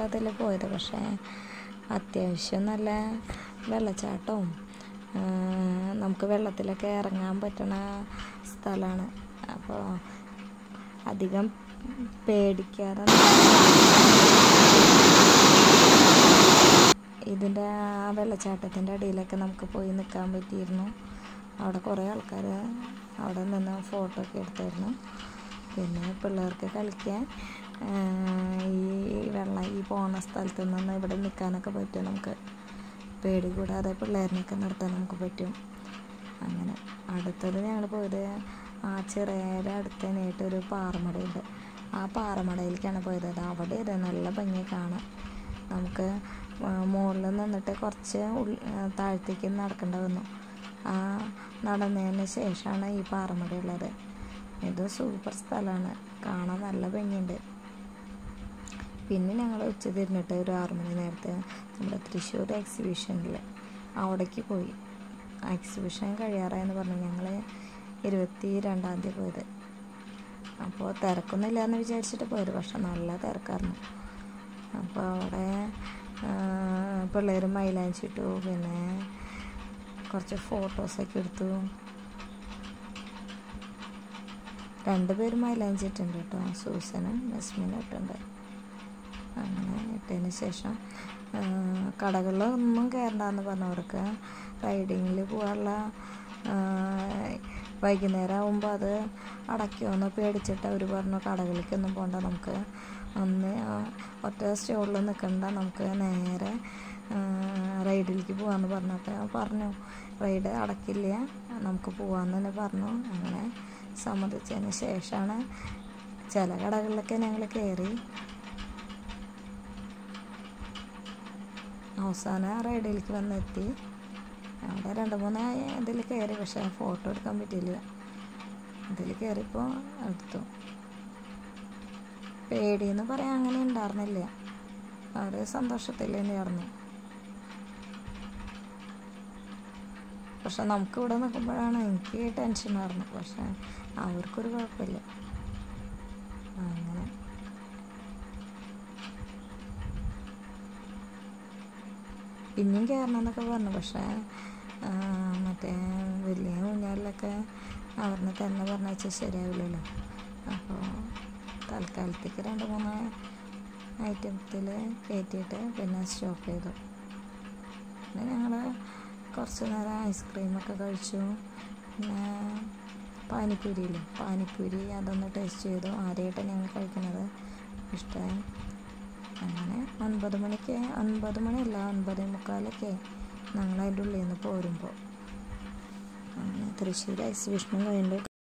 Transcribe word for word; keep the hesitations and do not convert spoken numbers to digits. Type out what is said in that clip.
ഇതിൽ പോയത്. പക്ഷേ അത്യാവശ്യം നല്ല വെള്ളച്ചാട്ടവും നമുക്ക് വെള്ളത്തിലൊക്കെ ഇറങ്ങാൻ പറ്റുന്ന സ്ഥലമാണ്. അപ്പോൾ അധികം പേടിക്കാതെ ഇതിൻ്റെ ആ വെള്ളച്ചാട്ടത്തിൻ്റെ അടിയിലൊക്കെ നമുക്ക് പോയി നിൽക്കാൻ പറ്റിയിരുന്നു. അവിടെ കുറേ ആൾക്കാർ അവിടെ നിന്ന് ഫോട്ടോ ഒക്കെ എടുത്തായിരുന്നു. പിന്നെ പിള്ളേർക്ക് കളിക്കാൻ ഈ വെള്ളം ഈ പോണ സ്ഥലത്ത് നിന്ന് ഇവിടെ നിൽക്കാനൊക്കെ പറ്റും. നമുക്ക് പേടി കൂടാതെ പിള്ളേരിനൊക്കെ നിർത്താൻ നമുക്ക് പറ്റും. അങ്ങനെ അടുത്തത് ഞങ്ങൾ പോയത് ആ ചിറയുടെ അടുത്ത് തന്നെയായിട്ട് ഒരു പാറമടയുണ്ട്. ആ പാറമടയിലേക്കാണ് പോയത്. അത് അവിടെ ഇത് നല്ല ഭംഗി കാണാം. നമുക്ക് മുകളിൽ നിന്നിട്ട് കുറച്ച് ഉള്ളി താഴത്തേക്ക് നടക്കേണ്ടി വന്നു. ആ നടന്നതിന് ശേഷമാണ് ഈ പാറമടയുള്ളത്. ഇത് സൂപ്പർ സ്ഥലമാണ്, കാണാൻ നല്ല ഭംഗിയുണ്ട്. പിന്നെ ഞങ്ങൾ ഉച്ച തിരിഞ്ഞിട്ട് ഒരു ആറു മണി നേരത്തെ നമ്മുടെ തൃശ്ശൂർ എക്സിബിഷനിൽ അവിടേക്ക് പോയി. എക്സിബിഷൻ കഴിയാറായെന്ന് പറഞ്ഞു. ഞങ്ങൾ ഇരുപത്തി രണ്ടാം തീയതി പോയത്. അപ്പോൾ തിരക്കൊന്നുമില്ല എന്ന് വിചാരിച്ചിട്ട് പോയത്, പക്ഷെ നല്ല തിരക്കായിരുന്നു. അപ്പോൾ അവിടെ പിള്ളേർ മൈലാഞ്ചി ഇട്ടു, പിന്നെ കുറച്ച് ഫോട്ടോസൊക്കെ എടുത്തു. രണ്ടുപേരും മൈലാഞ്ചി ഇട്ടുണ്ട് കേട്ടോ, സൂസനും നസ്മിനും ഇട്ടുണ്ട്. അങ്ങനെ ഇട്ടതിന് ശേഷം കടകളിലൊന്നും കയറണ്ടെന്ന് പറഞ്ഞവർക്ക് റൈഡിങ്ങിൽ പോകാനുള്ള വൈകുന്നേരം ആകുമ്പോൾ അത് അടയ്ക്കുമെന്ന് പേടിച്ചിട്ട് അവർ പറഞ്ഞു കടകളിലേക്കൊന്നും പോകണ്ട, നമുക്ക് അന്ന് ഒറ്റ സ്റ്റോളിൽ നിൽക്കണ്ട, നമുക്ക് നേരെ റൈഡിലേക്ക് പോകാമെന്ന് പറഞ്ഞപ്പോൾ പറഞ്ഞു റൈഡ് അടയ്ക്കില്ല, നമുക്ക് പോകാമെന്ന് തന്നെ പറഞ്ഞു. അങ്ങനെ സമ്മതിച്ചതിന് ശേഷമാണ് ചില കടകളിലൊക്കെ ഞങ്ങൾ കയറി. അവസാനം റൈഡിലേക്ക് വന്നെത്തി. അവിടെ രണ്ട് മൂന്ന് ഇതിൽ കയറി, പക്ഷേ ഫോട്ടോ എടുക്കാൻ പറ്റിയില്ല. ഇതിൽ കയറിയപ്പോൾ എടുത്തു. പേടിയെന്ന് പറയാൻ അങ്ങനെ ഉണ്ടായിരുന്നില്ല, അവർ സന്തോഷത്തിൽ തന്നെയായിരുന്നു. പക്ഷെ നമുക്കിവിടെ നിൽക്കുമ്പോഴാണ് എനിക്ക് ടെൻഷനായിരുന്നു, പക്ഷെ അവർക്കൊരു കുഴപ്പമില്ല. അങ്ങനെ പിന്നെയും കയറണം എന്നൊക്കെ പറഞ്ഞു. പക്ഷേ മറ്റേ വലിയ ഊഞ്ഞാലിലൊക്കെ അവരിനെ തന്നെ പറഞ്ഞാൽ ശരിയാവില്ലല്ലോ. അപ്പോൾ തൽക്കാലത്തേക്ക് രണ്ട് മൂന്ന് ഐറ്റത്തിൽ കയറ്റിയിട്ട് പിന്നെ സ്റ്റോപ്പ് ചെയ്തു. പിന്നെ ഞങ്ങൾ കുറച്ച് നേരം ഐസ്ക്രീമൊക്കെ കഴിച്ചു. പിന്നെ പാനിപ്പൂരിയില്ലേ, പാനിപ്പൂരി അതൊന്ന് ടേസ്റ്റ് ചെയ്തു. ആദ്യമായിട്ടാണ് ഞങ്ങൾ കഴിക്കുന്നത്, ഇഷ്ടമായി. അങ്ങനെ ഒൻപത് മണിക്ക് ഒൻപത് മണിയല്ല ഒൻപത് മുക്കാലൊക്കെ ഞങ്ങൾ അതിൻ്റെ ഉള്ളിൽ നിന്ന് പോരുമ്പോൾ അങ്ങനെ തൃശ്ശൂർ എക്സിബിഷനും കഴിഞ്ഞു.